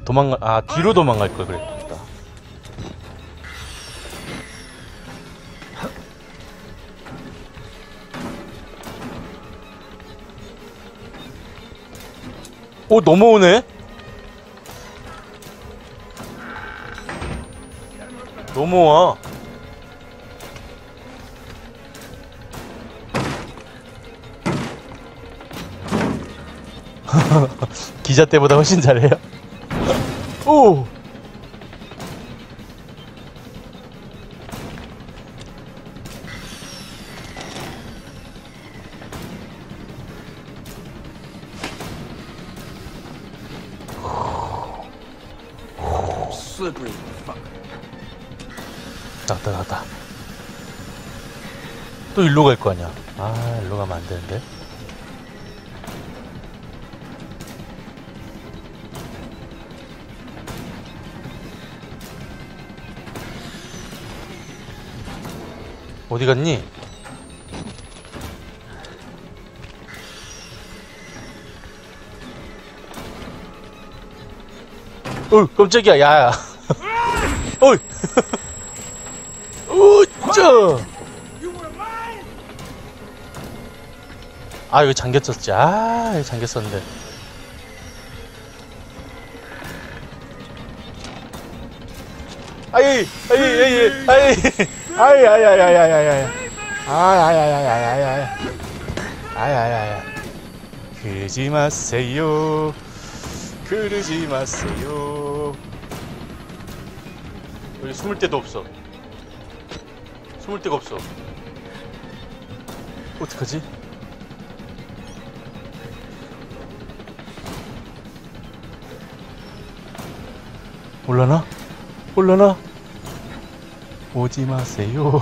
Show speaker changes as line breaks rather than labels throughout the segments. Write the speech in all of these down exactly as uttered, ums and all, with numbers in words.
도망가, 아, 뒤로 도망갈 걸 그랬다. 오, 넘어오네? 넘어와. 기자 때보다 훨씬 잘해요. 오! 나왔다 나왔다. 또 일로 갈 거 아니야. 아, 일로 가면 안 되는데. 어디 갔니? 어이, 깜짝이야, 야야. 어이! 우짜! 아, 이거 잠겼었지. 아, 이거 잠겼었는데. 아이, 아이, 아이, 아이, 아이, 아이, 아이, 아이, 아이, 아이, 아이, 아이, 아이, 아이, 아이, 아이, 그러지 마세요. 그러지 마세요. 여기 숨을 데도 없어. 숨을 데가 없어. 어떡하지? 올라나? 올라나? 오지 마세요.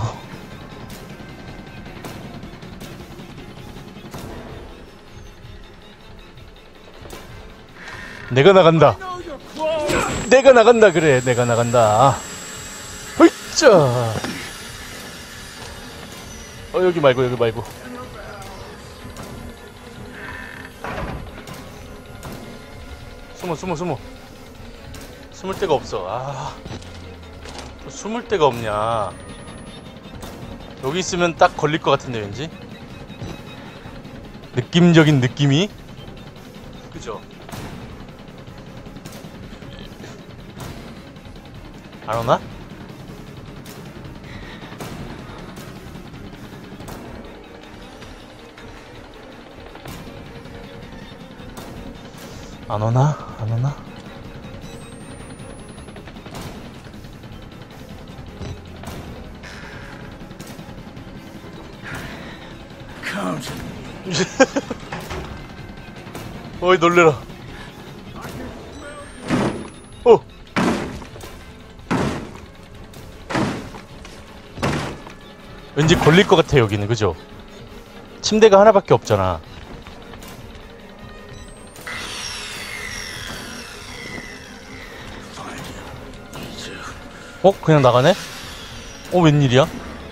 내가 나간다. 내가 나간다. 그래, 내가 나간다. 헐짜. 어, 여기 말고 여기 말고. 숨어 숨어 숨어. 숨을 데가 없어. 아, 숨을 데가 없냐. 여기 있으면 딱 걸릴 것 같은데 왠지. 느낌적인 느낌이. 그죠? 안 오나? 안 오나? 안 오나? 어이, 놀래라. 어! 왠지 걸릴 것 같아, 여기는. 그죠? 침대가 하나밖에 없잖아. 어? 그냥 나가네? 어, 웬일이야?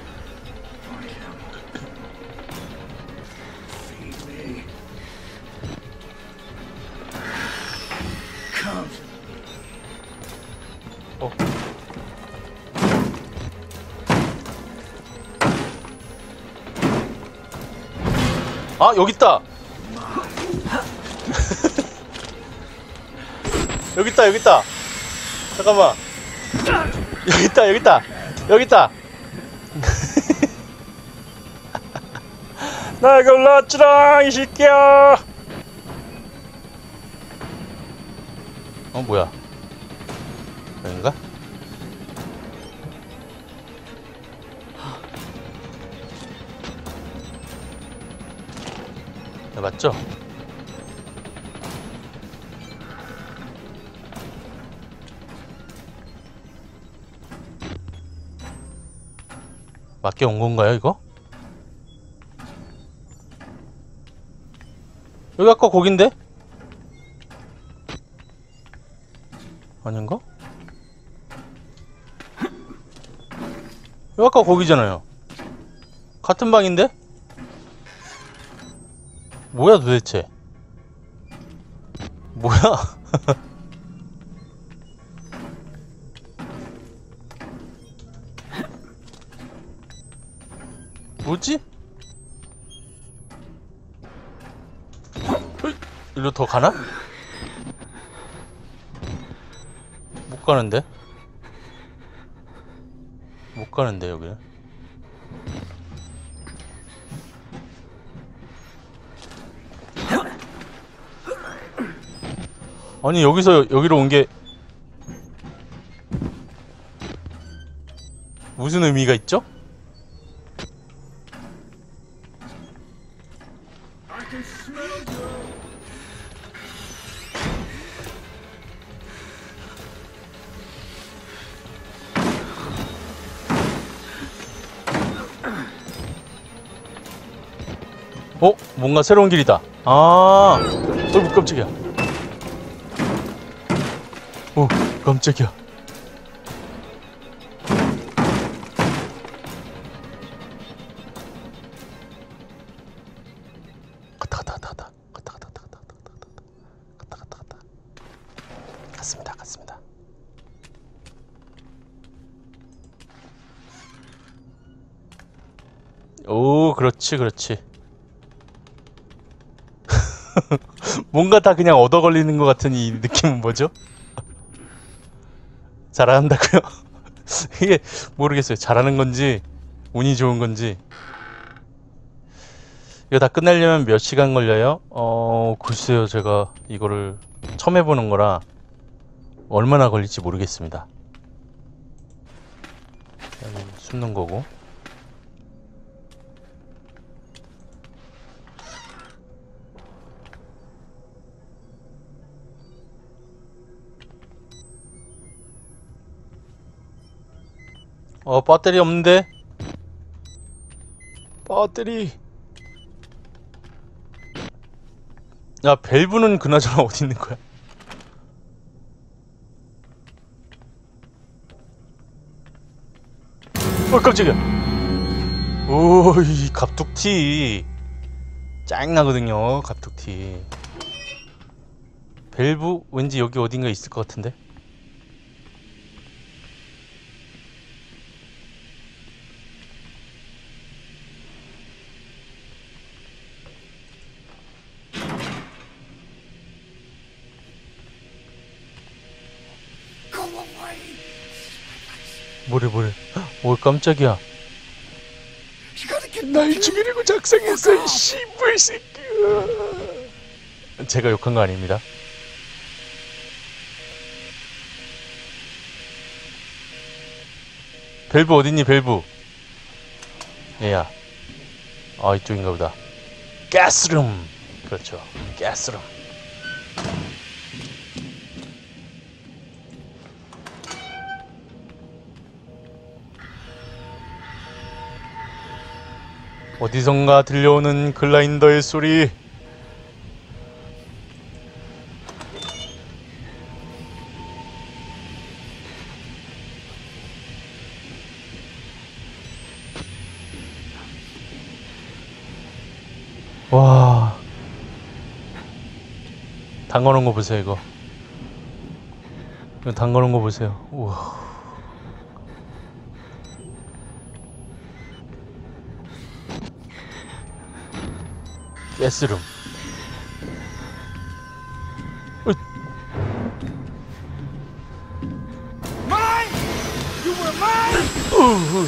어. 아, 여기 있다. 여기 있다, 여기 있다. 잠깐만. 여기 있다, 여기 있다. 여기 있다. 날 골랐지라, 이 새끼야. 어, 뭐야? 여긴가? 네, 맞죠? 맞게 온 건가요, 이거? 여기 아까 거긴데? 아닌가? 여기 아까 거기잖아요. 같은 방인데? 뭐야 도대체? 뭐야? 뭐지? 어이, 일로 더 가나? 못 가는데? 못 가는데 여기는? 아니 여기서 여기로 온 게 무슨 의미가 있죠? 어? 뭔가 새로운 길이다. 아, 어이구 깜짝이야. 오, 깜짝이야. 갔다 갔다 갔다 갔다 갔다 갔다 갔다 갔다 갔다 갔다 갔다 갔습니다 갔습니다. 오, 그렇지 그렇지. 뭔가 다 그냥 얻어 걸리는 것 같은 이 느낌은 뭐죠? 잘한다고요? 이게 모르겠어요. 잘하는 건지 운이 좋은 건지. 이거 다 끝내려면 몇 시간 걸려요? 어 글쎄요. 제가 이거를 처음 해보는 거라 얼마나 걸릴지 모르겠습니다. 그냥 숨는 거고. 어, 배터리 없는데? 배터리. 야, 밸브는 그나저나 어디 있는 거야? 어, 깜짝이야. 오, 이 갑툭튀. 짱나거든요, 갑툭튀. 밸브 왠지 여기 어딘가 있을 것 같은데? 뭐래 뭐래. 오, 깜짝이야. 날 죽이려고 작성했어, 이 씨발 새끼야. 제가 욕한 거 아닙니다. 밸브 어딨니, 밸브? 얘야. 아, 이쪽인가 보다. 가스룸. 그렇죠, 가스룸. 어디선가 들려오는 글라인더의 소리. 와, 담궈놓은 거 보세요. 이거 이거 담궈놓은 거 보세요. 우와. 가스룸. 어이. 우후.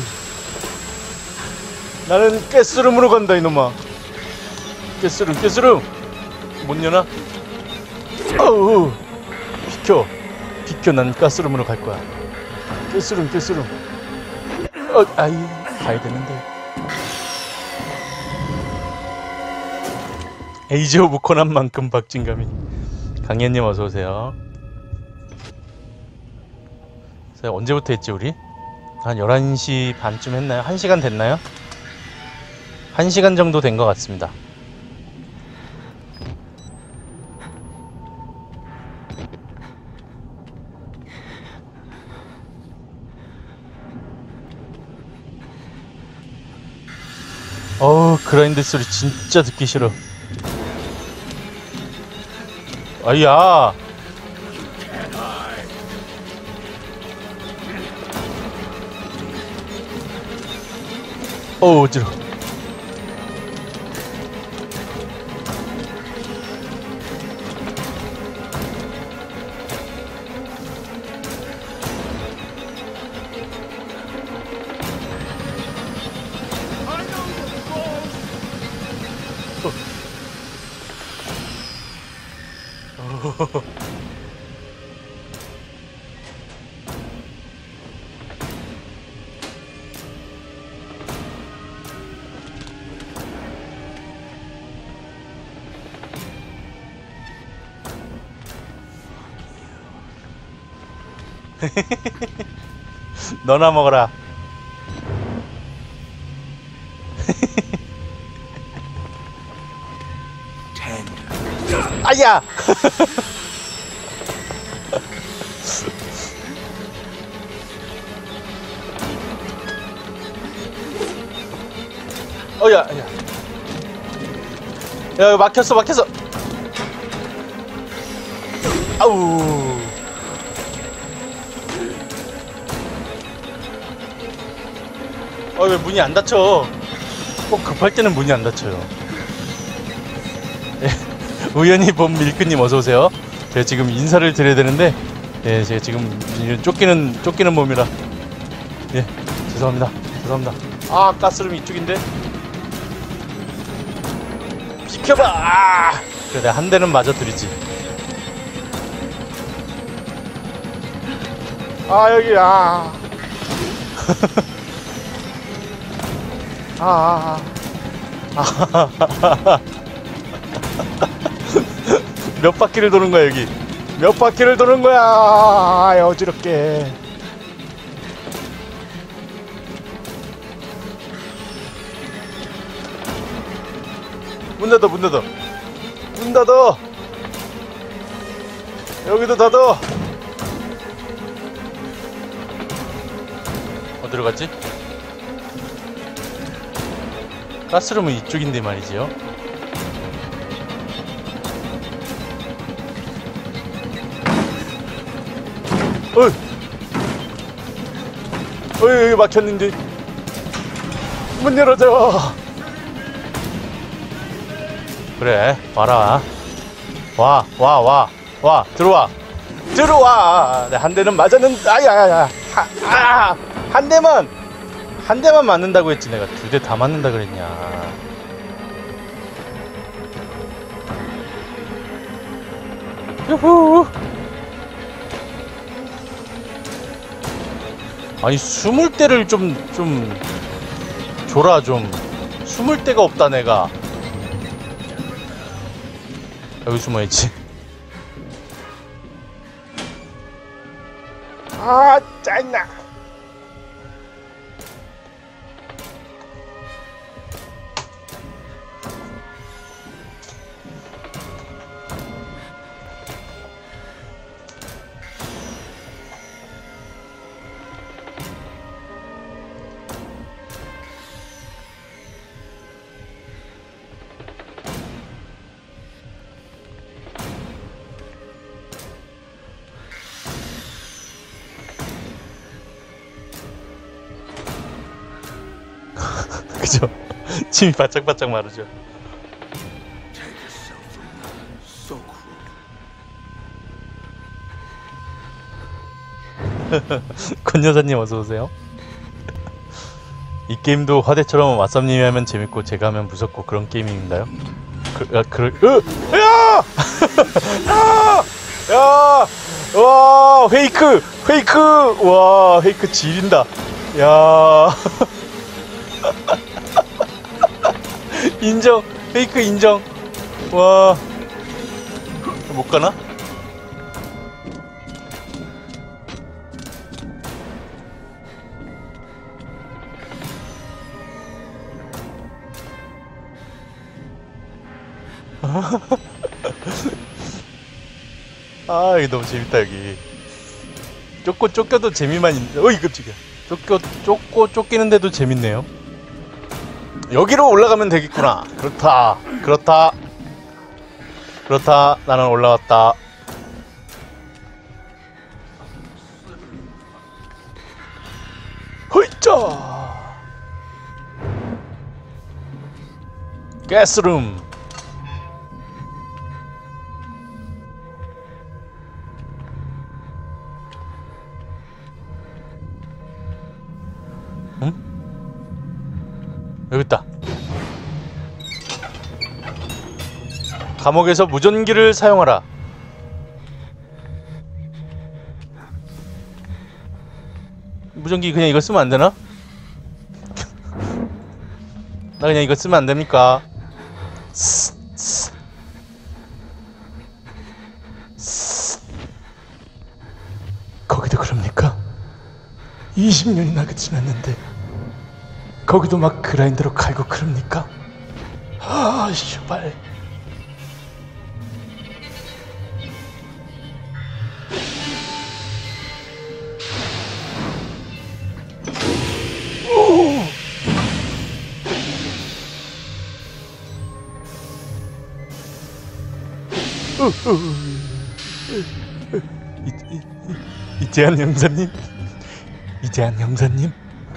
나는 가스룸으로 간다, 이놈아. 가스룸, 가스룸. 못 여나? 어우, 비켜, 비켜. 난 가스룸으로 갈 거야. 가스룸, 가스룸. 어, 아이, 가야 되는데. 에이지 오브 코난만큼 박진감이. 강현님 어서오세요. 언제부터 했지 우리? 한 열한 시 반쯤 했나요? 한 시간 됐나요? 한 시간 정도 된 것 같습니다. 어우, 그라인드 소리 진짜 듣기 싫어. 아야. 어우, 어지러워. 너나 먹어라. 아야. 어야, 야, 야, 막혔어, 막혔어. 아우. 어, 왜 문이 안 닫혀? 꼭 급할 때는 문이 안 닫혀요. 예, 우연히 본 밀크님 어서오세요. 제가 지금 인사를 드려야 되는데, 예, 제가 지금 쫓기는, 쫓기는 몸이라. 예, 죄송합니다. 죄송합니다. 아, 가스룸이 이쪽인데? 비켜봐! 아! 그래, 내가 한 대는 맞아 드리지. 아, 여기야. 아, 아, 아. 몇 바퀴를 도는 거야, 여기? 몇 바퀴를 도는 거야? 아, 어지럽게. 문 닫아, 문 닫아. 문 닫아. 여기도 닫아. 어디로 갔지? 가스룸은 이쪽인데 말이지요. 어이! 어이, 여기 막혔는데. 문 열어줘. 그래, 와라. 와, 와, 와, 와, 들어와. 들어와. 한 대는 맞았는데, 아야야야. 아, 한 대만. 한 대만 맞는다고 했지. 내가 두 대 다 맞는다 그랬냐. 유후. 아니, 숨을 데를 좀, 좀, 줘라, 좀. 숨을 데가 없다, 내가. 여기 숨어있지. 아, 짜증나. 그죠? 침이 바짝바짝 마르죠. 권 여사님 어서오세요. 이 게임도 화대처럼 왓썸님이 하면 재밌고 제가 하면 무섭고 그런 게임인가요? 그, 아, 그럴, 으! 야! 야! 야! 와, 페이크! 페이크! 와, 페이크 지린다. 야. 인정! 페이크 인정! 와. 못 가나? 아, 이거 너무 재밌다, 여기. 쫓고 쫓겨도 재미만 있는데, 어이, 깜짝이야. 쫓겨, 쫓고 쫓기는데도 재밌네요. 여기로 올라가면 되겠구나. 그렇다. 그렇다. 그렇다. 나는 올라왔다. 허이짜! 가스룸. 응? 여기 있다. 감옥에서 무전기를 사용하라. 무전기 그냥 이거 쓰면 안 되나? 나 그냥 이거 쓰면 안 됩니까? 거기도 그럽니까? 이십 년이나 지났는데 거기도 막 그라인더로 갈고 그럽니까? 아, 씨발. 이재한 형사님, 이재한 형사님.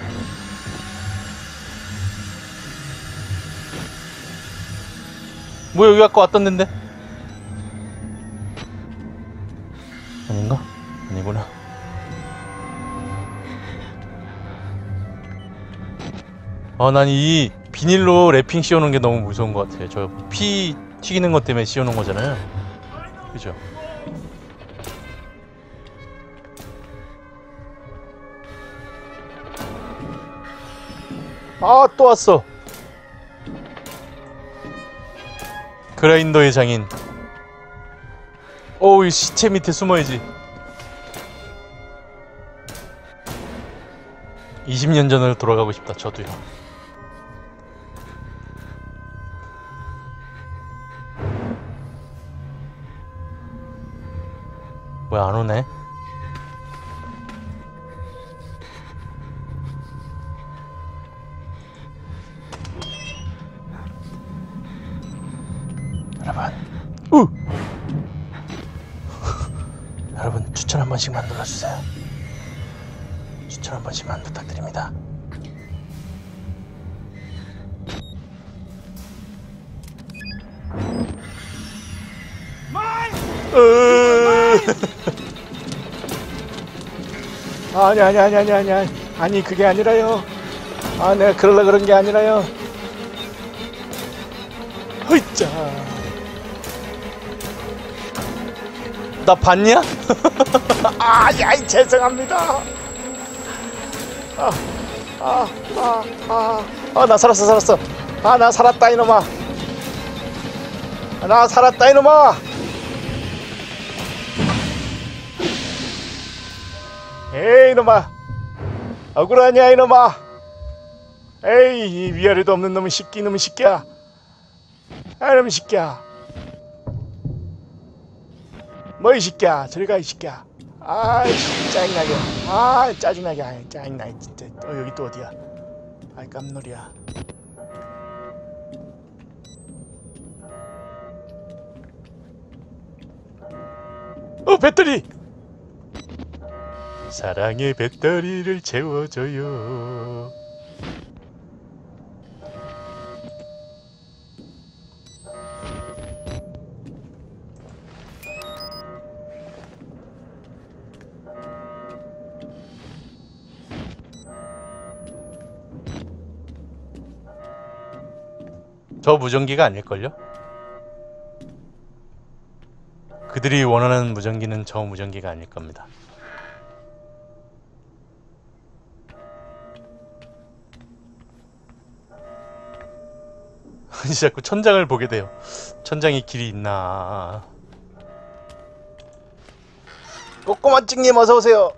뭐 여기 아까 왔던 데인데? 아닌가? 아니구나. 아, 난 이 비닐로 랩핑 씌워놓은 게 너무 무서운 것 같아요. 저 피 튀기는 것 때문에 씌워놓은 거잖아요. 그죠? 아, 또 왔어. 그라인더의 장인. 어우, 이 시체 밑에 숨어야지. 이십 년 전으로 돌아가고 싶다. 저도요. 뭐야, 안 오네? 여러분, 우! 여러분, 추천 한 번씩만 눌러주세요. 추천 한 번씩만 부탁드립니다. 아니 아니 아니 아니 아니 아니 아니 그게 아니라요. 아, 내가 그러려 그런 게 아니라요. 허이짜. 나 봤냐? 아, 야이, 죄송합니다. 아, 아, 아, 아, 아, 나 살았어, 살았어. 아, 나 살았다, 이놈아. 나 살았다, 이놈아. 에이, 이놈아. 억울하냐, 이놈아. 에이, 이 위아래도 없는 놈의 새끼, 놈의 새끼야. 아, 이놈의 새끼야. 뭐, 이 새끼야. 저리 가, 이 새끼야. 아, 짜증나게. 아, 짜증나게. 아, 짜증나게, 진짜. 어, 여기 또 어디야? 아이, 깜놀이야. 어, 배터리! 사랑의 배터리를 채워줘요. 저 무전기가 아닐걸요? 그들이 원하는 무전기는 저 무전기가 아닐 겁니다. 자꾸 천장을 보게 돼요. 천장에 길이 있나. 꼬꼬마 찍님 어서오세요.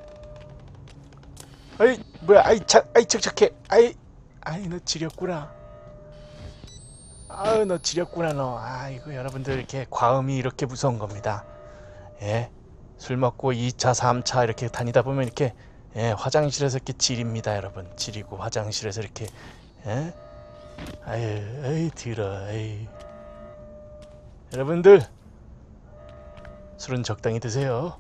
아이, 뭐야, 아이, 착, 아이, 착착해. 아이, 아이, 너 지렸구나. 아유, 너 지렸구나, 너. 아이고, 여러분들, 이렇게 과음이 이렇게 무서운 겁니다. 예. 술 먹고 이 차, 삼 차 이렇게 다니다 보면 이렇게, 예, 화장실에서 이렇게 지립니다, 여러분. 지리고 화장실에서 이렇게, 예. 아유, 아이, 들어, 아이. 여러분들, 술은 적당히 드세요.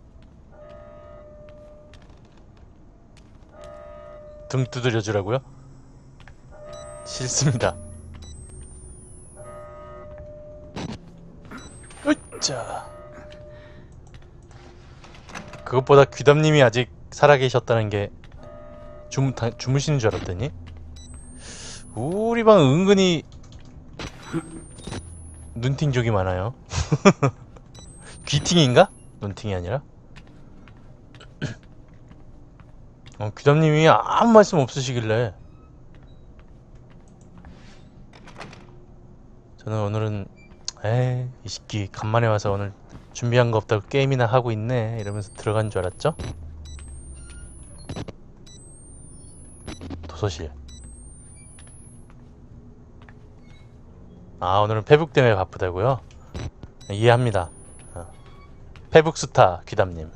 등 두드려 주라고요? 싫습니다. 으짜. 그것보다 귀담님이 아직 살아계셨다는 게 주무, 다, 주무시는 줄 알았더니 우리 방 은근히 눈팅족이 많아요. 귀팅인가? 눈팅이 아니라. 어, 귀담님이 아무 말씀 없으시길래 저는 오늘은 에이 이 새끼 간만에 와서 오늘 준비한 거 없다고 게임이나 하고 있네 이러면서 들어간 줄 알았죠? 도서실. 아 오늘은 페북 때문에 바쁘다고요? 이해합니다. 어. 페북 스타 귀담님.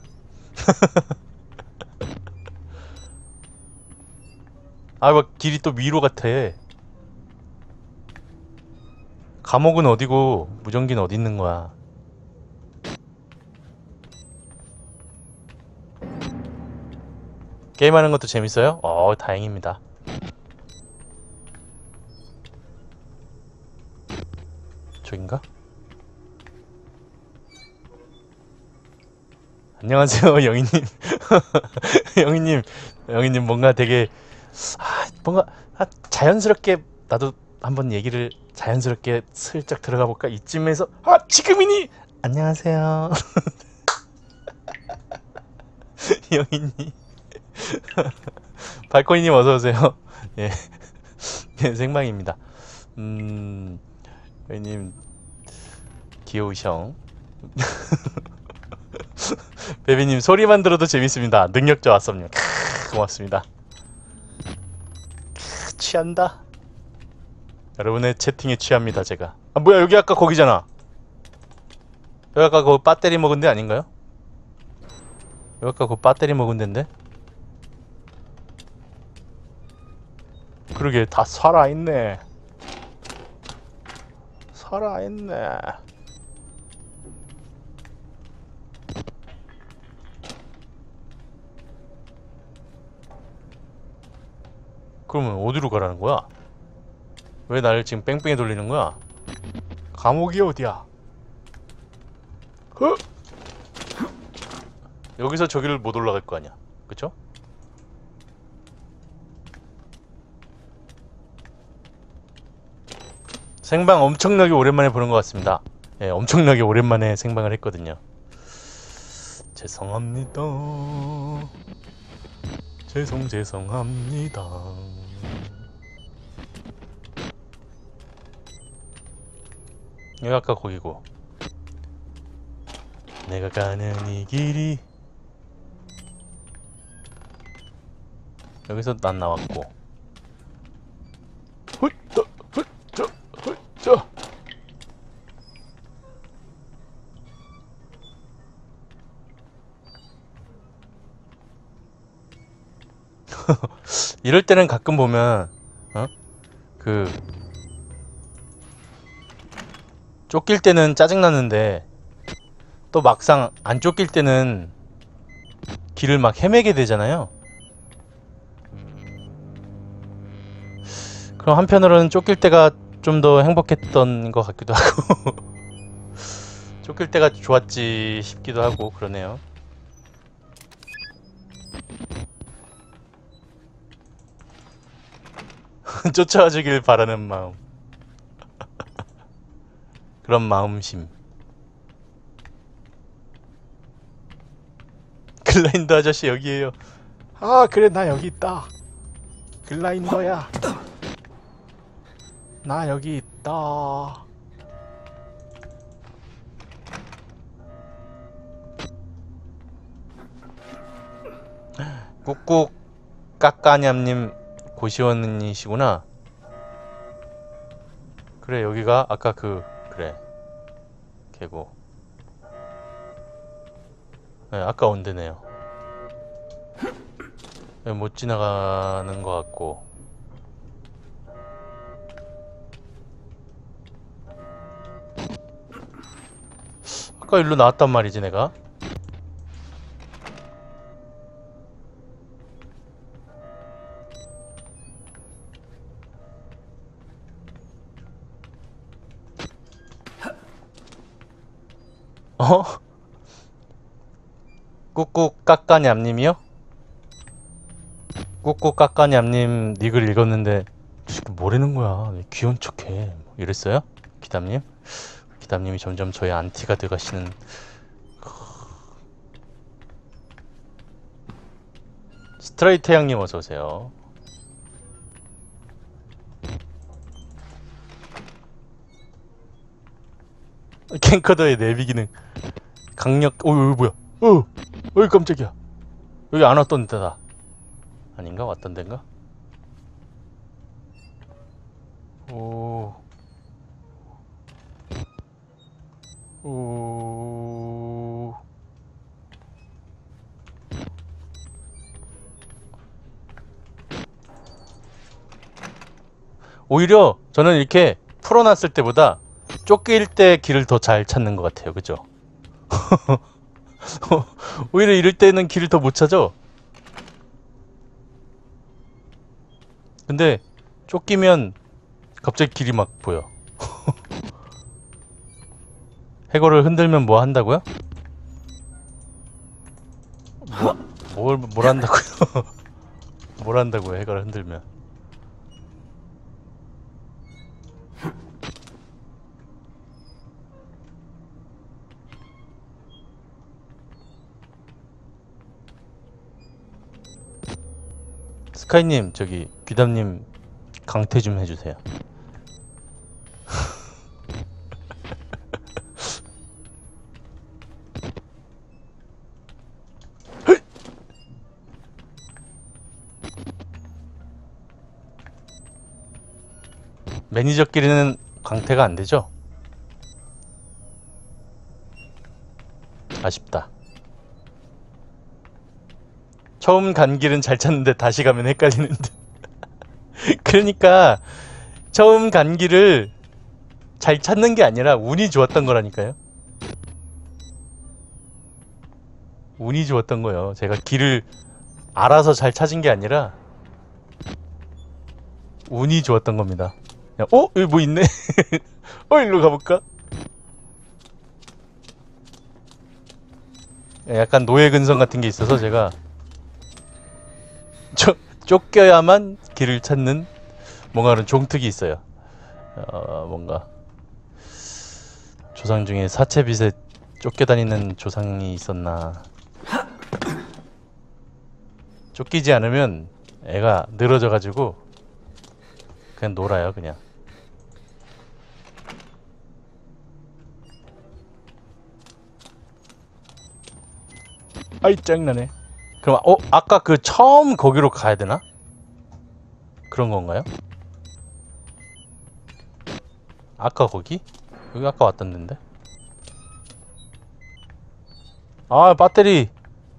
아 뭐 길이 또 위로 같아. 감옥은 어디고 무전기는 어디 있는 거야? 게임하는 것도 재밌어요? 어 다행입니다. 저긴가? 안녕하세요 영희님. 영희님 영희님 뭔가 되게 아, 뭔가 아, 자연스럽게 나도 한번 얘기를 자연스럽게 슬쩍 들어가 볼까 이쯤에서 아 지금이니 안녕하세요. 영희님. 발코니님 어서오세요. 예. 예 생방입니다. 음 영희님 귀여우셔. 베비님 소리만 들어도 재밌습니다. 능력자 왔습니다. 크, 고맙습니다. 크, 취한다. 여러분의 채팅에 취합니다 제가. 아 뭐야 여기 아까 거기잖아. 여기 아까 그 배터리 먹은 데 아닌가요? 여기 아까 그 배터리 먹은 데인데? 그러게 다 살아있네. 살아있네. 그러면 어디로 가라는 거야? 왜 나를 지금 뺑뺑이 돌리는 거야? 감옥이 어디야? 허? 여기서 저기를 못 올라갈 거 아니야. 그쵸? 생방 엄청나게 오랜만에 보는 것 같습니다. 예, 엄청나게 오랜만에 생방을 했거든요. 죄송합니다. 죄송 죄송합니다. 여기 아까 거기고 내가 가는 이 길이 여기서 난 나왔고 훌쩍 훌쩍 훌쩍 이럴 때는 가끔 보면 어? 그 쫓길 때는 짜증나는데 또 막상 안 쫓길 때는 길을 막 헤매게 되잖아요. 그럼 한편으로는 쫓길 때가 좀 더 행복했던 것 같기도 하고 쫓길 때가 좋았지 싶기도 하고 그러네요. 쫓아와주길 바라는 마음. 그런 마음심. 글라인더 아저씨 여기에요. 아 그래 나 여기 있다. 글라인더야. 나 여기 있다. 꾹꾹 까까냠님 고시원이시구나. 그래 여기가 아까 그 그래 개고. 네, 아까 온 데네요. 네, 못 지나가는 것 같고. 아까 일로 나왔단 말이지 내가. 어? 꾹꾹 까까냠님이요? 꾹꾹 까까냠님 닉을 읽었는데 지금 뭐라는 거야? 왜 귀여운 척해? 뭐 이랬어요? 기담님? 기담님이 점점 저의 안티가 돼가시는. 스트레이트 태양님 어서오세요. 캔커더의 내비 기능 강력. 어 여기 뭐야? 어 어이 깜짝이야. 여기 안 왔던 데다. 아닌가? 왔던 데인가? 오. 오. 오히려 저는 이렇게 풀어놨을 때보다 쫓길 때 길을 더 잘 찾는 것 같아요. 그죠? 오히려 이럴 때는 길을 더 못 찾아. 근데 쫓기면 갑자기 길이 막 보여. 해골을 흔들면 뭐 한다고요? 뭐, 뭘, 뭘 한다고요? 뭘 한다고요, 해골을 흔들면. 스카이님, 저기 귀담님 강퇴 좀 해주세요. 매니저끼리는 강퇴가 안 되죠? 아쉽다. 처음 간 길은 잘 찾는데 다시 가면 헷갈리는데. 그러니까 처음 간 길을 잘 찾는 게 아니라 운이 좋았던 거라니까요. 운이 좋았던 거예요. 제가 길을 알아서 잘 찾은 게 아니라 운이 좋았던 겁니다. 그냥, 어? 여기 뭐 있네? 어? 일로 가볼까? 약간 노예근성 같은 게 있어서 제가 쫓, 쫓겨야만 길을 찾는 뭔가 그런 종특이 있어요. 어, 뭔가 조상 중에 사채빚에 쫓겨다니는 조상이 있었나. 쫓기지 않으면 애가 늘어져가지고 그냥 놀아요. 그냥. 아이 짱나네. 그럼 어? 아까 그 처음 거기로 가야 되나? 그런 건가요? 아까 거기? 여기 아까 왔던 데인데? 아 배터리.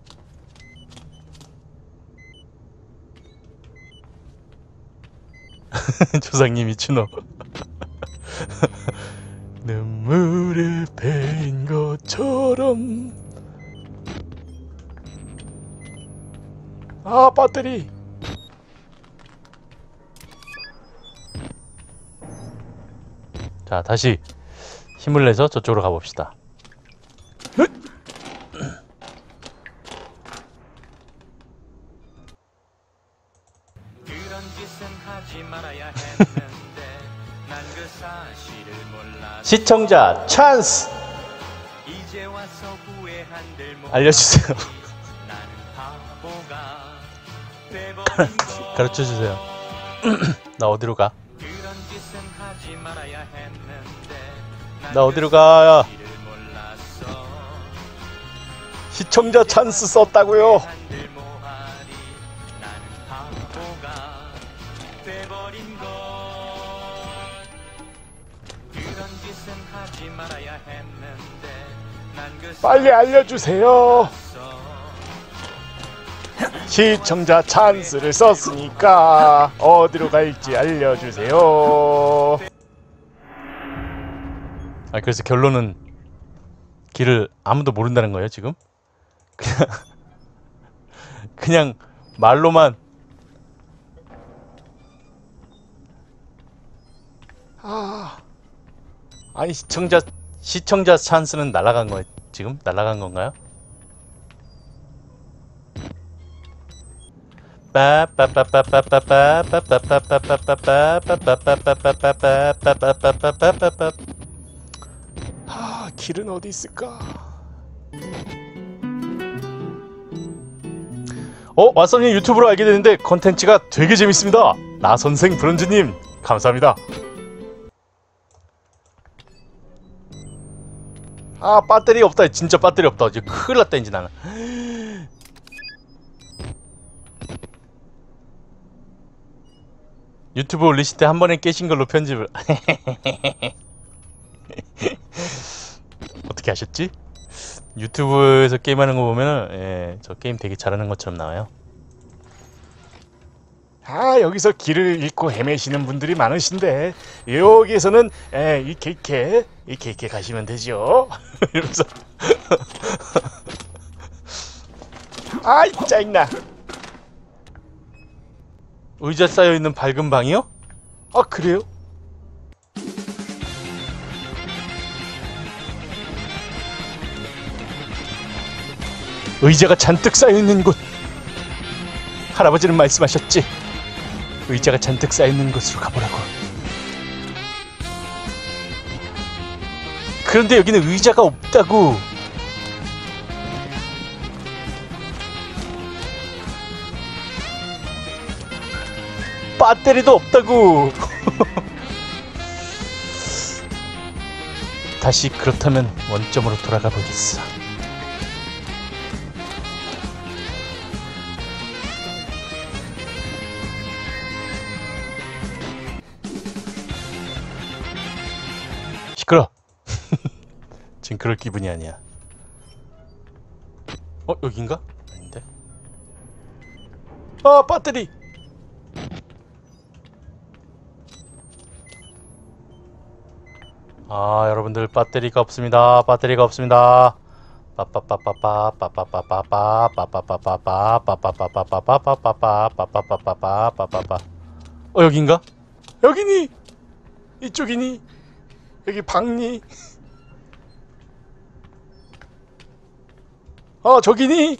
조상님이 추노. 눈물을 패인 것처럼. 아 배터리. 자 다시 힘을 내서 저쪽으로 가봅시다. 시청자 찬스 알려주세요. 가르쳐주세요. 나 어디로 가? 나 어디로 가? 시청자 찬스 썼다고요. 빨리 알려주세요. 시청자 찬스를 썼으니까 어디로 갈지 알려주세요. 아 그래서 결론은 길을 아무도 모른다는 거예요 지금? 그냥 그냥 말로만. 아 아니 시청자 시청자 찬스는 날아간 거예요 지금? 날아간 건가요? 아 길은 어디 있을까? 어? 왓썸님 유튜브로 알게 되는데 컨텐츠가 되게 재밌습니다. 나선생 브런즈님 감사합니다. 아 배터리 없다. 진짜 배터리 없다. 이제 큰일 났다 이제 나는. 유튜브 올리실 때 한 번에 깨신 걸로 편집을. 어떻게 하셨지? 유튜브에서 게임하는 거 보면은 예, 저 게임 되게 잘하는 것처럼 나와요. 아 여기서 길을 잃고 헤매시는 분들이 많으신데 여기에서는 예, 이 케이케 이 케이케 가시면 되죠. 이러면서 아이 짜증나. 의자 쌓여있는 밝은 방이요? 아 그래요? 의자가 잔뜩 쌓여있는 곳. 할아버지는 말씀하셨지. 의자가 잔뜩 쌓여있는 곳으로 가보라고. 그런데 여기는 의자가 없다고. 배터리도 없다고. 다시 그렇다면 원점으로 돌아가 보겠어. 시끄러. 지금 그럴 기분이 아니야. 어 여긴가? 아닌데. 아 배터리. 아 여러분들 배터리가 없습니다. 배터리가 없습니다. 빠빠빠빠빠 빠빠빠빠빠 빠빠빠빠빠 빠빠빠빠빠빠 빠빠빠빠빠 빠빠빠빠. 어 여긴가? 여기니? 이쪽이니? 여기 방니? 아 저기니?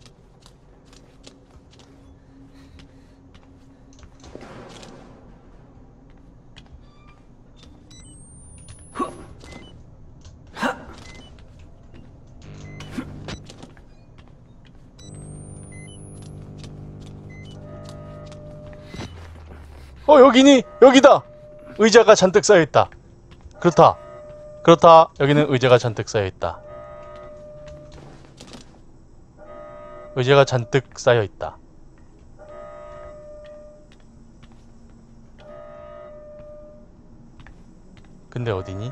어 여기니? 여기다! 의자가 잔뜩 쌓여있다. 그렇다. 그렇다. 여기는 의자가 잔뜩 쌓여있다. 의자가 잔뜩 쌓여있다. 근데 어디니?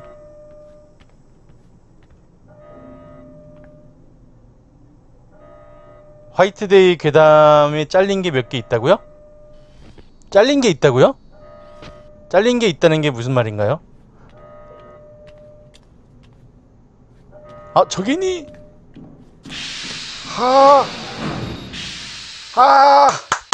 화이트데이 괴담에 잘린 게 몇 개 있다고요? 잘린 게 있다고요? 잘린 게 있다는 게 무슨 말인가요? 아 저기니? 하... 하...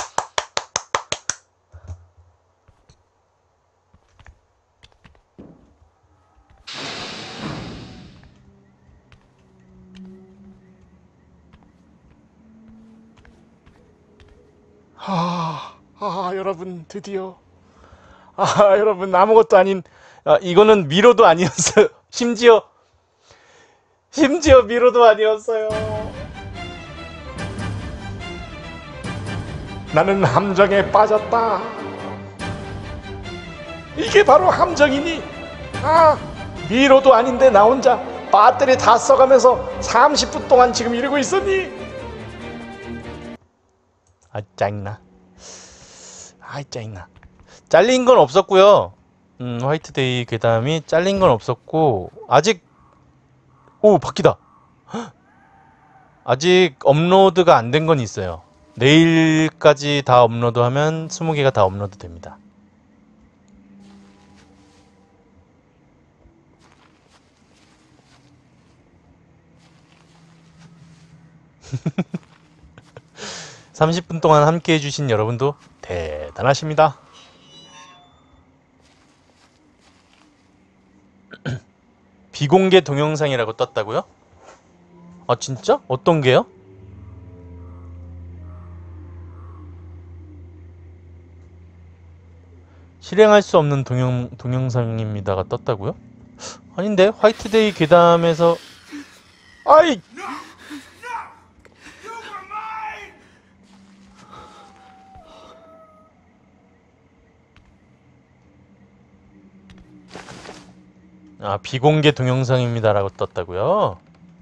아, 아, 여러분 드디어 아, 여러분 아무것도 아닌 아, 이거는 미로도 아니었어요. 심지어 심지어 미로도 아니었어요. 나는 함정에 빠졌다. 이게 바로 함정이니? 아, 미로도 아닌데 나 혼자 배터리 다 써가면서 삼십 분 동안 지금 이러고 있었니? 아 짜증나. 아 짜증나. 잘린 건 없었고요. 음, 화이트데이 괴담이 잘린 건 없었고 아직 오 바퀴다. 헉! 아직 업로드가 안 된 건 있어요. 내일까지 다 업로드하면 스무 개가 다 업로드 됩니다. 삼십 분 동안 함께 해주신 여러분도 대단하십니다. 비공개 동영상이라고 떴다고요? 아 진짜? 어떤 게요? 실행할 수 없는 동영, 동영상입니다가 떴다고요? 아닌데 화이트데이 괴담에서 아이 아, 비공개 동영상입니다라고 떴다고요?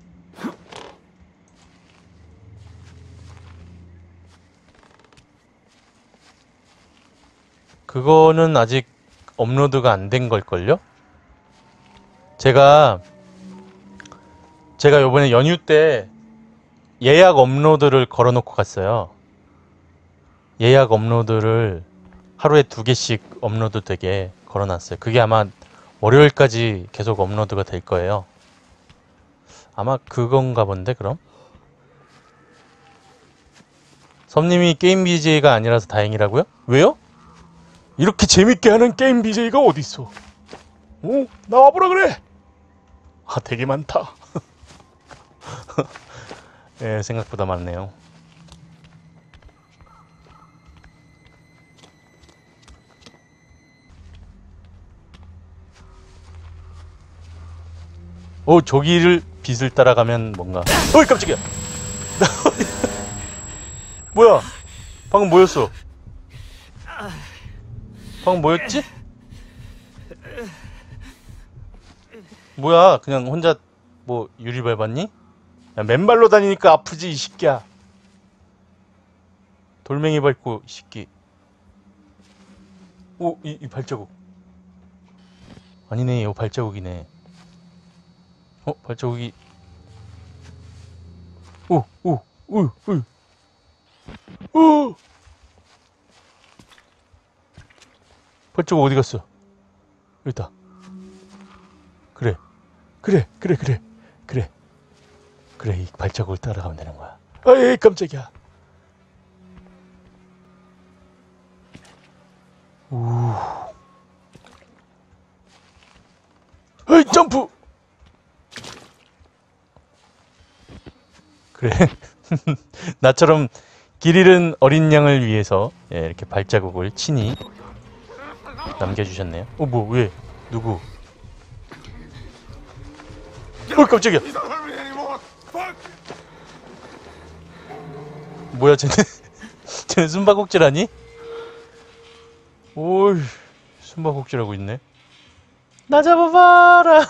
그거는 아직 업로드가 안 된 걸걸요? 제가 제가 요번에 연휴 때 예약 업로드를 걸어놓고 갔어요. 예약 업로드를 하루에 두 개씩 업로드 되게 걸어놨어요. 그게 아마 월요일까지 계속 업로드가 될 거예요. 아마 그건가 본데 그럼? 섬님이 게임 비제이가 아니라서 다행이라고요? 왜요? 이렇게 재밌게 하는 게임 비제이가 어딨어? 어? 나와보라 그래! 아, 되게 많다. 예, 생각보다 많네요. 어, 저기를 빛을 따라가면 뭔가. 어이, 깜짝이야! 뭐야? 방금 뭐였어? 방금 뭐였지? 뭐야, 그냥 혼자 뭐 유리 밟았니? 야, 맨발로 다니니까 아프지 이 새끼야. 돌멩이 밟고 이 새끼. 오, 이, 이 발자국. 아니네, 이거 발자국이네. 어, 발자국이. 오, 오, 오, 오, 오. 발자국 어디 갔어? 여기 있다. 그래, 그래, 그래, 그래, 그래, 그래. 이 발자국을 따라가면 되는 거야. 아이, 깜짝이야. 우. 어이, 점프. 그래. 나처럼 길 잃은 어린 양을 위해서 예, 이렇게 발자국을 친히 남겨주셨네요. 어, 뭐, 왜? 누구? 어, 깜짝이야. 뭐야, 쟤네. 쟤네 숨바꼭질하니? 오이, 숨바꼭질하고 있네. 나 잡아봐라.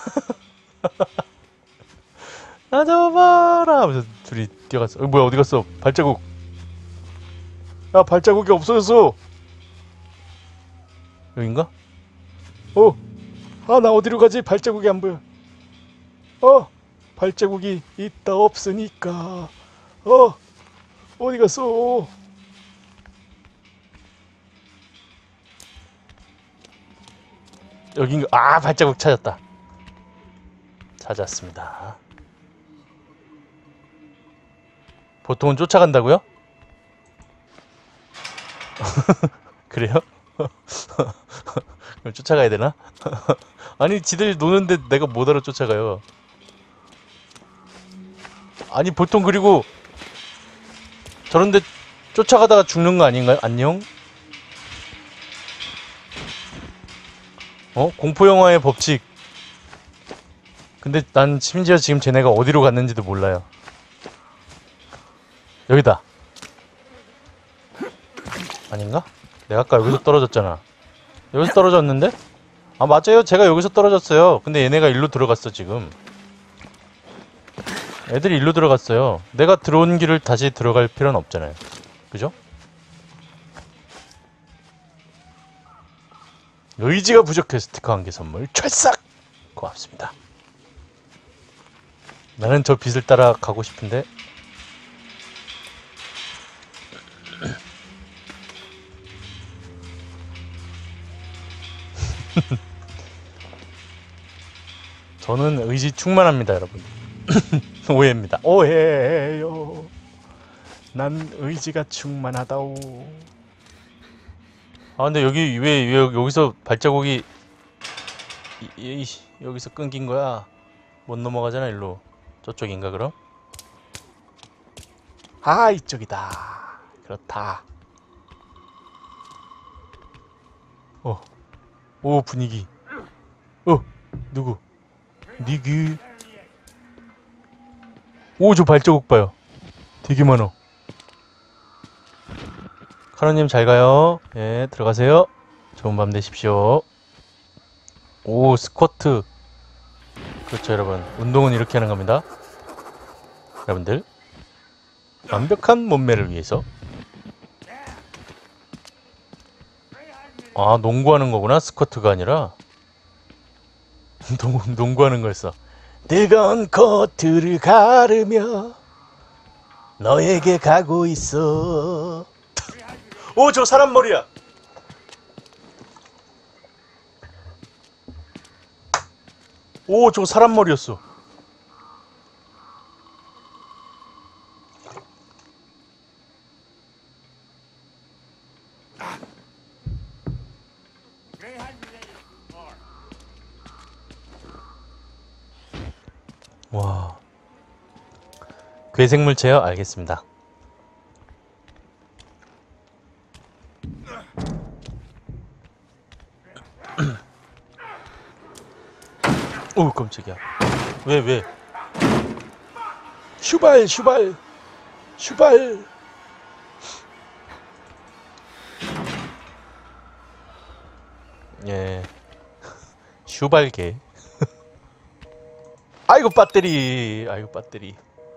나 잡아봐라 하면서 둘이 뛰어갔어. 어, 뭐야, 어디 갔어? 발자국. 야, 발자국이 없어졌어. 여긴가? 어, 아, 나 어디로 가지? 발자국이 안 보여. 어, 발자국이 있다 없으니까. 어, 어디 갔어? 여긴가? 아, 발자국 찾았다. 찾았습니다. 보통은 쫓아간다고요? 그래요? 그럼 쫓아가야 되나? 아니, 지들 노는데 내가 못 알아 쫓아가요. 아니, 보통 그리고 저런데 쫓아가다가 죽는 거 아닌가요? 안녕? 어? 공포영화의 법칙. 근데 난 심지어 지금 쟤네가 어디로 갔는지도 몰라요. 여기다. 아닌가? 내가 아까 여기서 떨어졌잖아. 여기서 떨어졌는데? 아, 맞아요. 제가 여기서 떨어졌어요. 근데 얘네가 일로 들어갔어 지금. 애들이 일로 들어갔어요. 내가 들어온 길을 다시 들어갈 필요는 없잖아요. 그죠? 의지가 부족해. 스티커 한 개 선물 찰싹! 고맙습니다. 나는 저 빛을 따라 가고 싶은데 저는 의지 충만합니다, 여러분. 오해입니다. 오해요. 난 의지가 충만하다오. 아, 근데 여기 왜, 왜 여기서 발자국이 이, 이, 여기서 끊긴 거야? 못 넘어가잖아, 일로. 저쪽인가 그럼? 아, 이쪽이다. 그렇다. 어, 오, 분위기. 어, 누구? 니기. 오, 저 발자국 봐요. 되게 많어. 카로님 잘 가요. 예, 들어가세요. 좋은 밤 되십시오. 오, 스쿼트. 그렇죠 여러분, 운동은 이렇게 하는 겁니다. 여러분들 완벽한 몸매를 위해서. 아, 농구하는 거구나. 스쿼트가 아니라 농, 농구하는 거였어. 뜨거운 코트를 가르며 너에게 가고 있어. 오, 저 사람 머리야. 오, 저 사람 머리였어. 와, 괴생물체요? 알겠습니다. 오, 깜짝이야. 왜, 왜? 슈발, 슈발, 슈발. 예, 슈발개. 아이고 배터리, 아이고 배터리.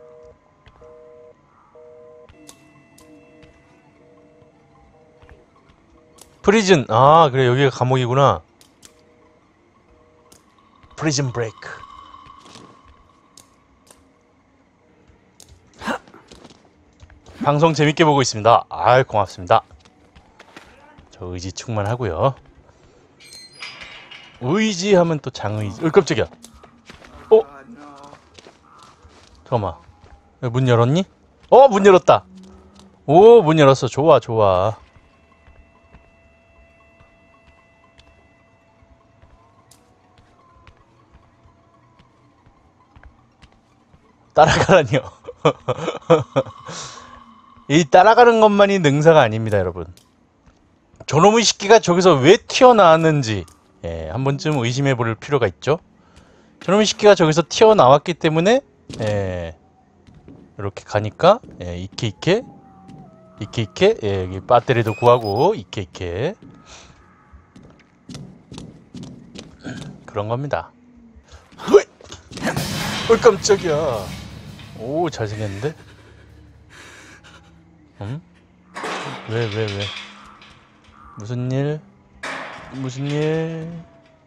프리즌. 아, 그래, 여기가 감옥이구나. 프리즌 브레이크. 방송 재밌게 보고 있습니다. 아이, 고맙습니다. 저 의지 충만하고요. 의지하면 또 장의지. 어, 깜짝이야. 어? 잠깐만. 문 열었니? 어, 문 열었다. 오, 문 열었어. 좋아, 좋아. 따라가라니요. 이 따라가는 것만이 능사가 아닙니다, 여러분. 저놈의 새끼가 저기서 왜 튀어나왔는지, 예, 한 번쯤 의심해 볼 필요가 있죠. 저놈의 새끼가 저기서 튀어나왔기 때문에, 예, 이렇게 가니까, 예, 이케 이케, 이케 이케, 예, 여기 배터리도 구하고, 이케 이케. 그런 겁니다. 어, 깜짝이야. 오, 잘생겼는데? 응? 왜, 왜, 왜? 무슨 일? 무슨 일?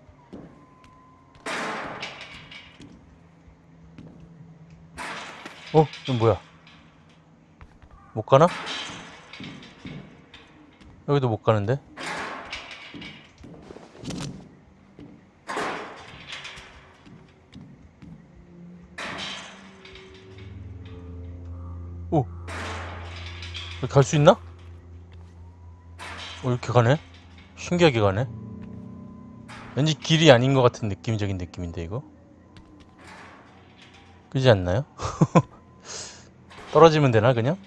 어? 이건 뭐야? 못 가나? 여기도 못 가는데? 오! 갈 수 있나? 어, 이렇게 가네? 신기하게 가네? 왠지 길이 아닌 것 같은 느낌적인 느낌인데, 이거? 그지 않나요? 떨어지면 되나, 그냥?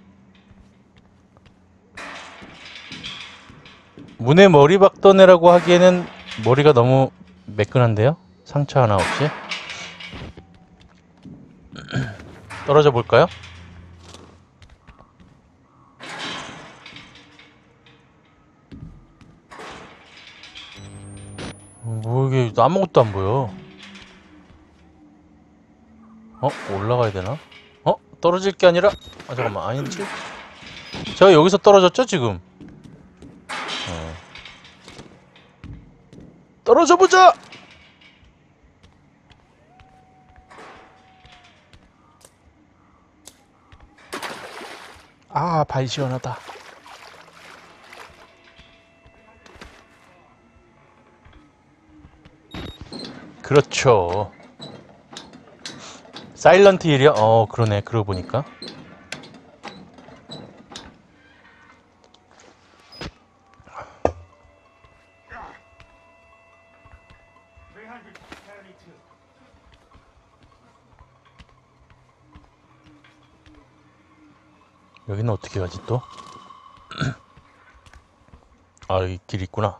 문에 머리 박던 애라고 하기에는 머리가 너무 매끈한데요? 상처 하나 없이? 떨어져 볼까요? 뭐 이게 아무것도 안 보여. 어? 올라가야 되나? 어? 떨어질 게 아니라? 아, 잠깐만, 아닌지? 제가 여기서 떨어졌죠, 지금? 어. 떨어져 보자! 아, 발 시원하다. 그렇죠. 사일런트 힐이요? 어, 그러네. 그러고 보니까. 여기는 어떻게 가지 또? 아, 여기 길 있구나.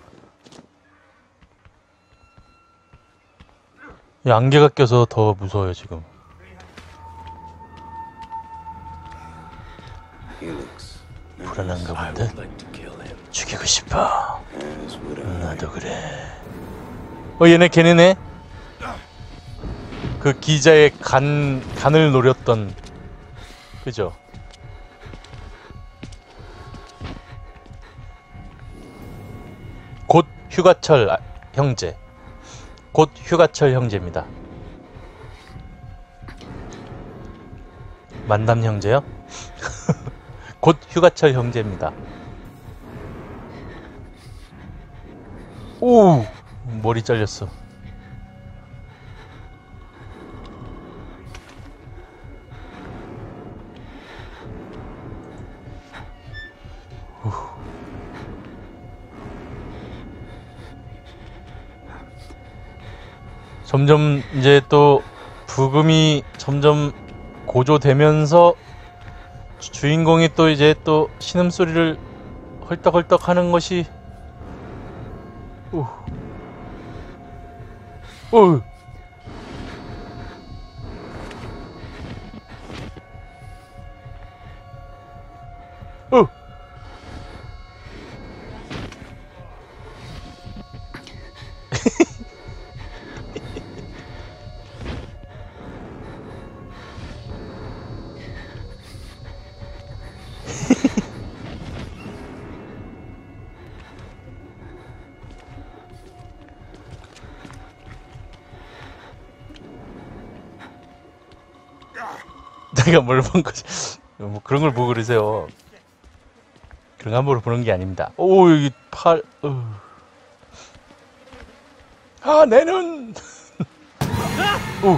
이 안개가 껴서 더 무서워요, 지금. 불안한가 본데? 죽이고 싶어. 나도 그래. 어, 얘네 걔네네? 그 기자의 간 간을 노렸던 그죠? 곧 휴가철 아, 형제. 곧 휴가철 형제입니다. 만담 형제요? 곧 휴가철 형제입니다. 오! 머리 잘렸어. 점점 이제 또 부금이 점점 고조되면서 주인공이 또 이제 또 신음소리를 헐떡헐떡 하는 것이 오. 오. 오. 내가 뭘 본 거지? 뭐 그런 걸 보고 그러세요. 그런 거 함부로 보는 게 아닙니다. 오, 여기 팔. 어. 아, 내 눈. 오.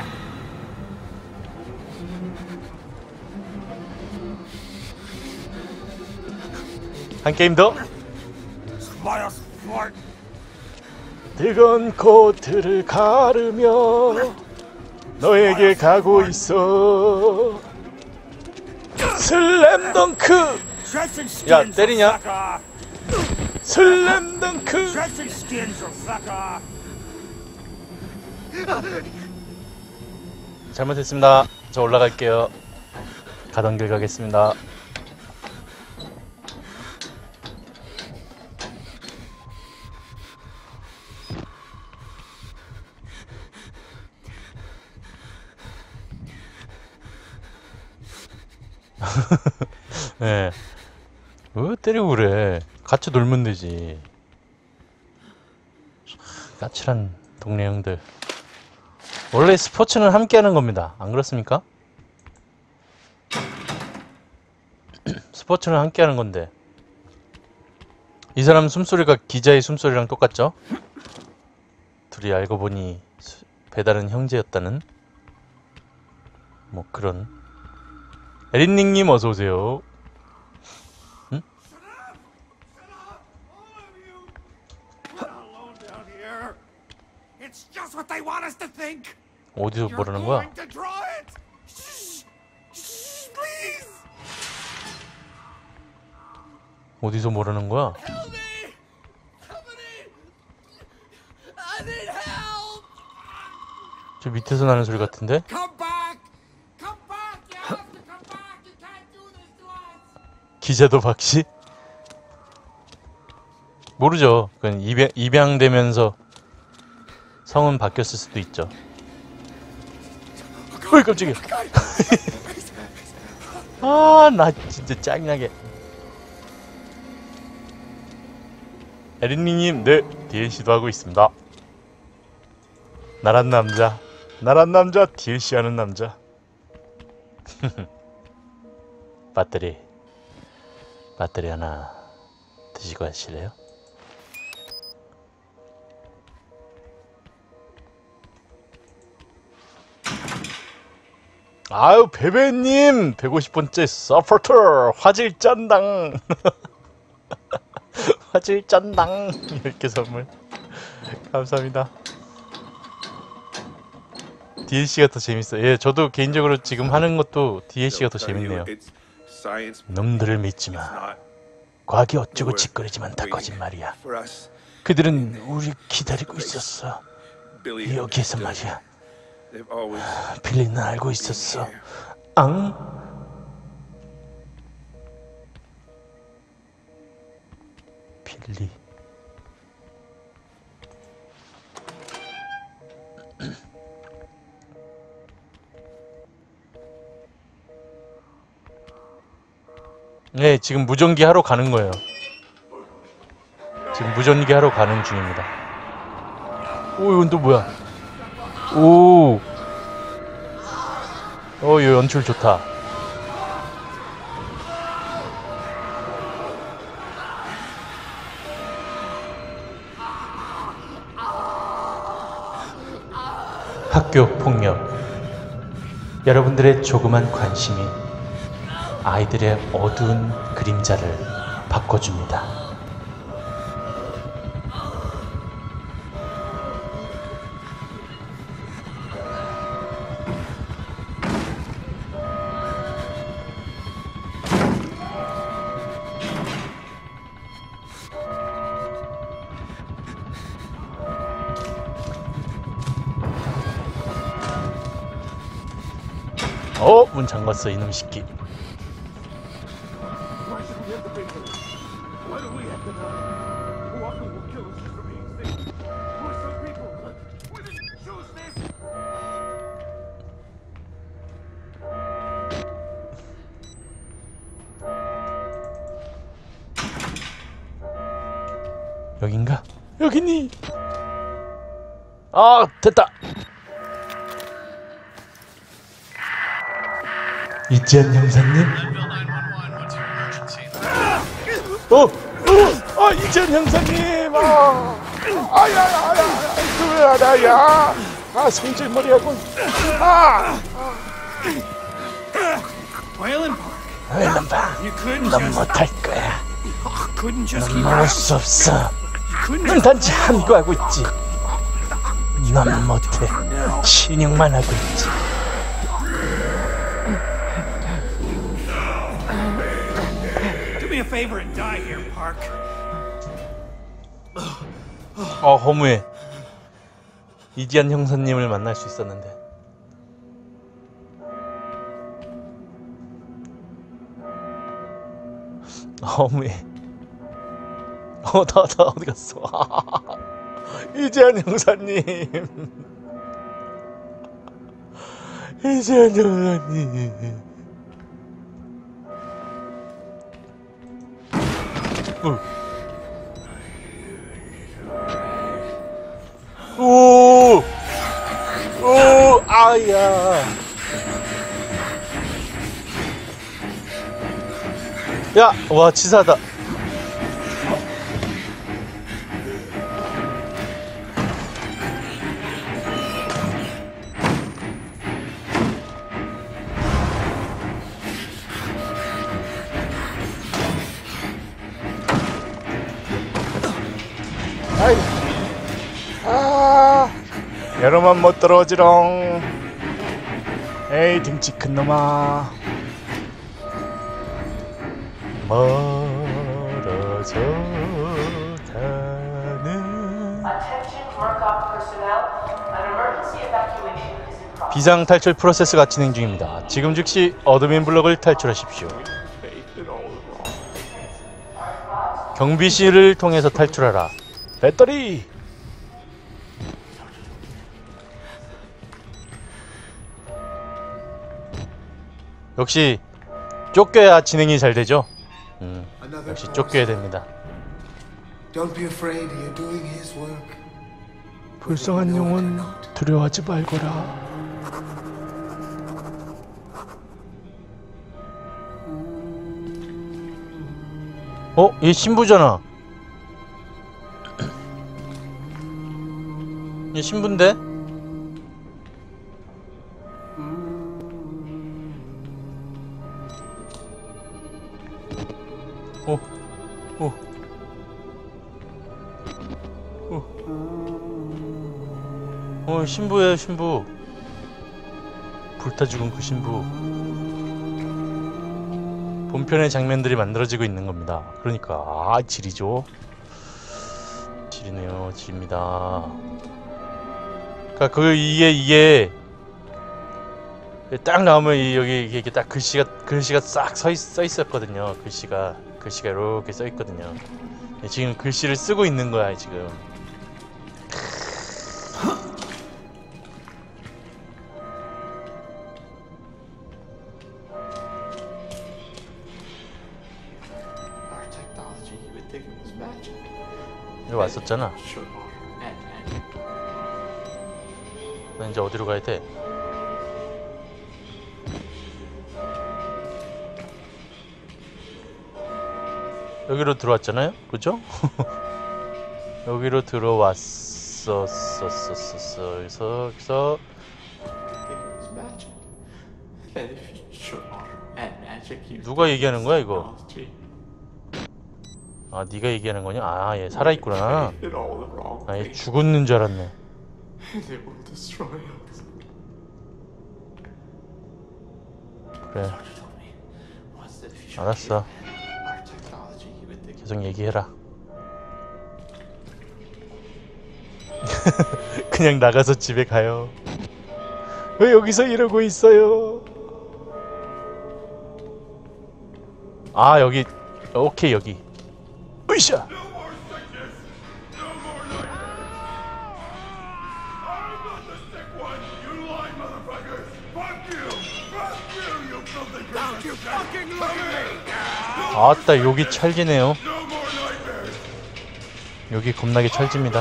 한 게임 더. 뜨거운 코트를 가르며 너에게 가고 있어. 슬램덩크. 야, 때리냐? 슬램덩크. 잘못했습니다. 저 올라갈게요. 가던 길 가겠습니다. 네. 왜 때리고 그래? 같이 놀면 되지. 까칠한 동네 형들. 원래 스포츠는 함께 하는 겁니다. 안 그렇습니까? 스포츠는 함께 하는 건데. 이 사람 숨소리가 기자의 숨소리랑 똑같죠? 둘이 알고 보니 배달은 형제였다는 뭐 그런. 에린닝님 어서오세요. 응? 어디서 뭐라는 거야? 어디서 뭐라는 거야? 저 밑에서 나는 소리 같은데? 기자도 박씨? 모르죠. 그건 입양, 입양되면서 성은 바뀌었을 수도 있죠. 어이 깜짝이야. 아, 나 진짜 짜증나게. 에린니님, 네, 디엘씨도 하고 있습니다. 나란 남자, 나란 남자, 디엘씨 하는 남자. 배터리, 배터리 하나 드시고 하실래요? 아유, 베베님 백오십 번째 서포터 화질짠당. 화질짠당 열 개 선물 감사합니다. 디엘씨가 더 재밌어. 예, 저도 개인적으로 지금 하는 것도 디엘씨가 더 재밌네요. 놈들을 믿지마. 과학이 어쩌고 짓거리지만 다 거짓말이야. 그들은 우리 기다리고 있었어. 여기에서 말이야. 빌리는 알고 있었어. 앙? 빌리. 네, 지금 무전기 하러 가는 거예요. 지금 무전기 하러 가는 중입니다. 오, 이건 또 뭐야? 오, 어, 이 연출 좋다. 학교 폭력. 여러분들의 조그만 관심이 아이들의 어두운 그림자를 바꿔줍니다. 어? 문 잠갔어 이놈 새끼. 여긴가? 여기니? 아, 됐다. 이지한 형사님? 어! 어! 아, 이지한 형사님! 아! 아야야야! 왜 하나야? 아, 성질머리하군. 아! 웨일런바, 넌 못할 거야. 넌 막을 수 없어. 넌 단지 함구하고 있지. 넌 못해. 신용만 하고 있지. 어, 허무해. 이지한 형사님을 만날 수 있었는데. 허무해. 어, 나, 나 어디 갔어? 이지한 형사님. 이지한 형사님. 어. 오! 오! 아야! 야! 와, 치사하다. 아이. 아, 여러만 못 떨어지롱. 에이, 등치 큰 놈아. 멀어져 가는 비상 탈출 프로세스가 진행 중입니다. 지금 즉시 어드민 블럭을 탈출하십시오. 경비실을 통해서 탈출하라. 배터리. 역시 쫓겨야 진행이 잘 되죠. 음, 역시 쫓겨야 됩니다. 불쌍한 영혼 두려워하지 말거라. 어? 얘 신부잖아. 얘 신부인데? 어, 어, 어, 어, 신부예요, 신부. 불타 죽은 그 신부. 본편의 장면들이 만들어지고 있는 겁니다. 그러니까, 아, 질이죠. 질이네요, 질입니다. 그니까, 그, 이게, 이게, 딱 나오면, 이, 여기, 이게 딱 글씨가, 글씨가 싹 서, 있, 써 있었거든요. 글씨가. 글씨가 이렇게 써있거든요. 지금 글씨를 쓰고 있는 거야 지금. 여기 왔었잖아. 나 이제 어디로 가야 돼? 여기로 들어왔잖아요? 그죠? 여기로 들어왔었었었었어. 여기서 여기서 누가 얘기하는 거야 이거? 아 네가 얘기하는 거냐? 아 얘 살아있구나. 아 얘 죽었는 줄 알았네. 그래 알았어. 계속 얘기해라. 그냥 나가서 집에 가요. 왜 여기서 이러고 있어요? 아 여기 오케이 여기 으쌰. 아따 여기 찰지네요. 여기 겁나게 찰집니다.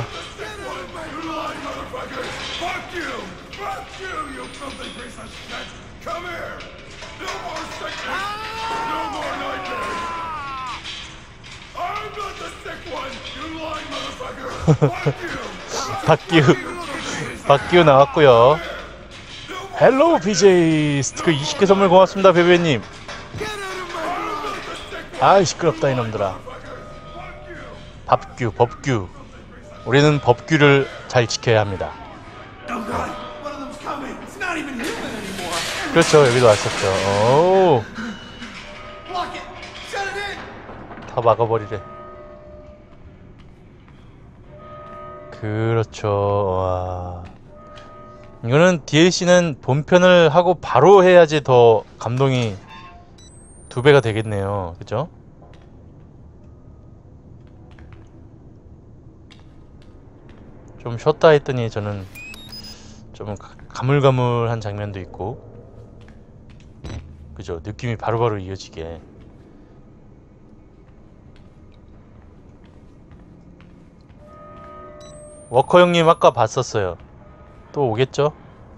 박규 박규 나왔고요. 헬로우 비제이 스티커 이십 개 선물 고맙습니다 베베님. 아이 시끄럽다 이놈들아. 밥규 법규 우리는 법규를 잘 지켜야 합니다. 그렇죠 여기도 왔었죠. 오. 다 막아버리래. 그렇죠. 와. 이거는 디엘씨는 본편을 하고 바로 해야지 더 감동이 두 배가 되겠네요. 그죠? 좀 쉬었다 했더니 저는 좀 가물가물한 장면도 있고 그죠? 느낌이 바로바로 이어지게. 워커 형님 아까 봤었어요. 또 오겠죠?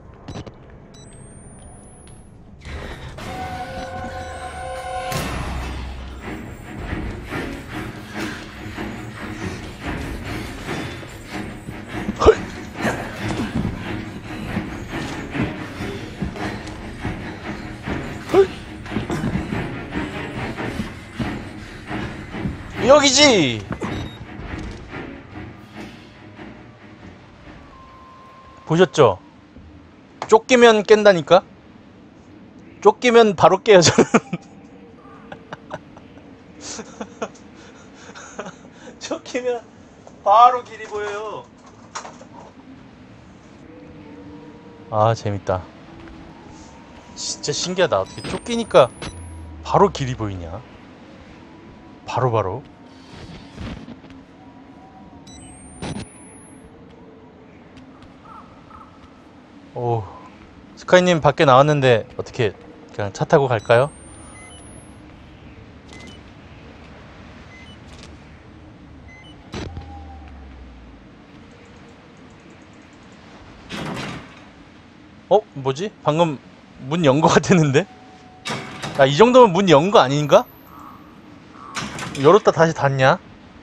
여기지! 보셨죠? 쫓기면 깬다니까? 쫓기면 바로 깨요 저는. 쫓기면 바로 길이 보여요. 아 재밌다. 진짜 신기하다. 어떻게 쫓기니까 바로 길이 보이냐? 바로 바로. 오, 스카이님 밖에 나왔는데 어떻게 그냥 차 타고 갈까요? 어? 뭐지? 방금 문 연 거 같았는데? 야, 이 정도면 문 연 거 아닌가? 열었다 다시 닫냐?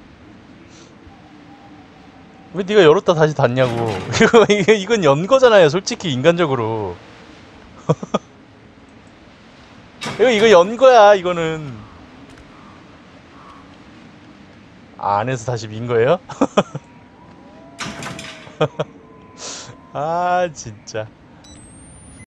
왜 네가 열었다 다시 닫냐고. 이거, 이건 연 거잖아요 솔직히 인간적으로. 이거 이거 연 거야 이거는. 아, 안에서 다시 민 거예요? 아 진짜